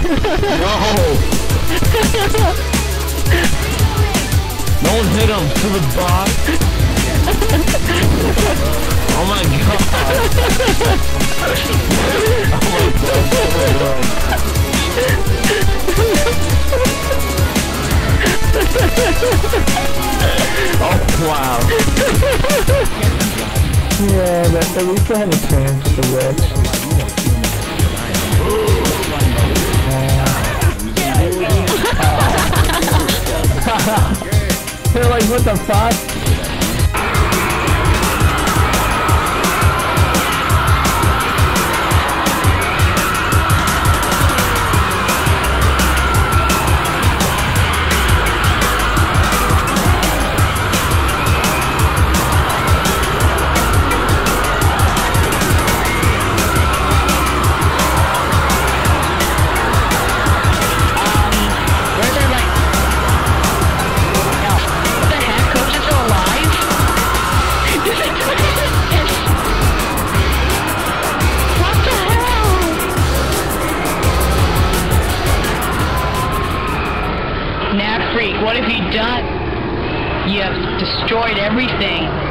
No! No one hit him to the box. Oh my god. Oh my god. Oh wow. Yeah, but at least I had a chance to win. They're like, what the fuck? gNatFreak, what have you done? You have destroyed everything.